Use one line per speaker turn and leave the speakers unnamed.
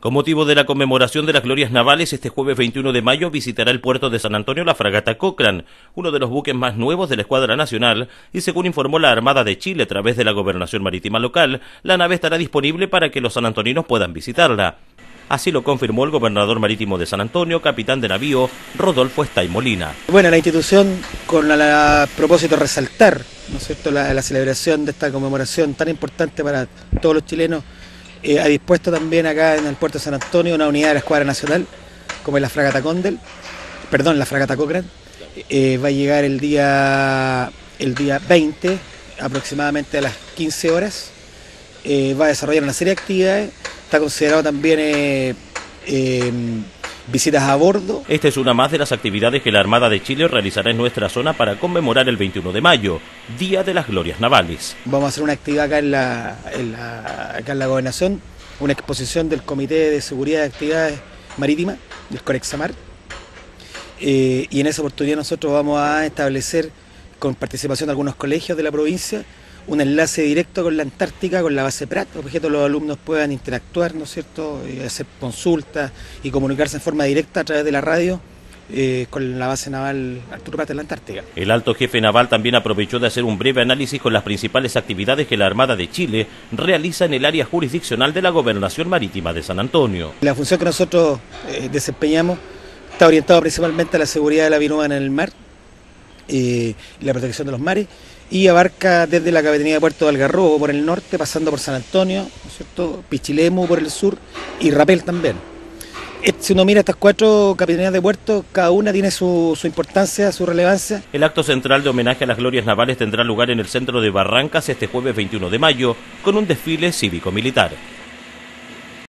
Con motivo de la conmemoración de las glorias navales, este jueves 21 de mayo visitará el puerto de San Antonio la fragata Cochrane, uno de los buques más nuevos de la escuadra nacional, y según informó la Armada de Chile a través de la Gobernación Marítima local, la nave estará disponible para que los sanantoninos puedan visitarla. Así lo confirmó el gobernador marítimo de San Antonio, capitán de navío, Rodolfo Estay Molina.
Bueno, la institución, con el propósito de resaltar, ¿no es cierto?, la celebración de esta conmemoración tan importante para todos los chilenos, ha dispuesto también acá en el puerto de San Antonio una unidad de la escuadra nacional, como es la fragata la fragata Cochrane. Va a llegar el día 20, aproximadamente a las 15 horas. Va a desarrollar una serie de actividades. Está considerado también visitas a bordo.
Esta es una más de las actividades que la Armada de Chile realizará en nuestra zona para conmemorar el 21 de mayo, Día de las Glorias Navales.
Vamos a hacer una actividad acá en la Gobernación, una exposición del Comité de Seguridad de Actividades Marítimas, del Corexamar. Y en esa oportunidad nosotros vamos a establecer, con participación de algunos colegios de la provincia, un enlace directo con la Antártica, con la base Prat, para que todos los alumnos puedan interactuar, ¿no es cierto?, hacer consultas y comunicarse en forma directa a través de la radio con la base naval Arturo Prat en la Antártica.
El alto jefe naval también aprovechó de hacer un breve análisis con las principales actividades que la Armada de Chile realiza en el área jurisdiccional de la Gobernación Marítima de San Antonio.
La función que nosotros desempeñamos está orientada principalmente a la seguridad de la vida humana en el mar y la protección de los mares, y abarca desde la Capitanía de Puerto de Algarrobo por el norte, pasando por San Antonio, ¿no es cierto?, Pichilemu por el sur y Rapel también. Si uno mira estas 4 capitanías de puerto, cada una tiene su importancia, su relevancia.
El acto central de homenaje a las glorias navales tendrá lugar en el centro de Barrancas este jueves 21 de mayo, con un desfile cívico-militar.